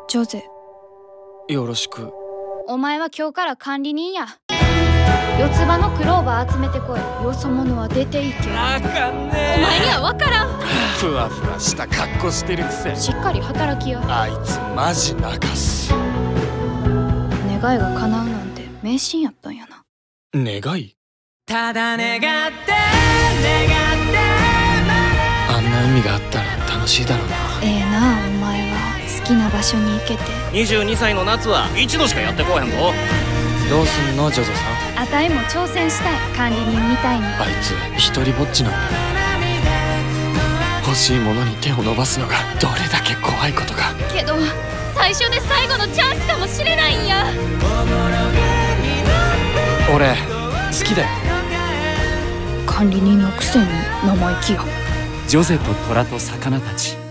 ジョゼ。 よろしく。 お前は今日から管理人や。四つ葉のクローバー集めてこい。よそ者は出ていけ。 あかんねお前には分からん。 ふわふわした格好してるくせ。 しっかり働きや。 あいつマジ泣かす。 願いが叶うなんて迷信やったんやな。 願い？ ただ願ってあんな海があったら楽しいだろうな。 ええなあ、お前は好きな場所に行けて。 22歳の夏は一度しかやってこうへんぞ。 どうすんのジョゾさん。 あたいも挑戦したい。管理人みたいに。 あいつ一人ぼっちなんだ。欲しいものに手を伸ばすのがどれだけ怖いことか。 けど最初で最後のチャンスかもしれないんや。 俺好きだよ。 管理人のくせに生意気や。 ジョゼと虎と魚たち。